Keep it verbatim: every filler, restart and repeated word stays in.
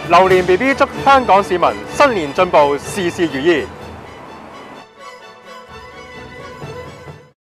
榴蓮 B B 祝香港市民新年進步，事事如意。